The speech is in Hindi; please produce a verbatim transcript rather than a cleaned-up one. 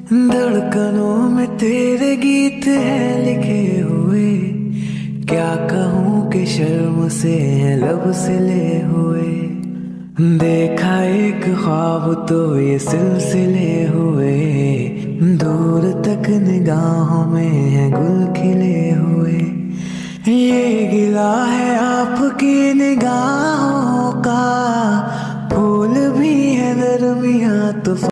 धड़कनों में तेरे गीत हैं लिखे हुए, क्या कहूँ कि शर्म से है लब सिले हुए। देखा एक ख्वाब तो ये सिलसिले हुए, दूर तक निगाहों में है गुल खिले हुए। ये गिला है आपकी निगाहों का, फूल भी है दरमिया तो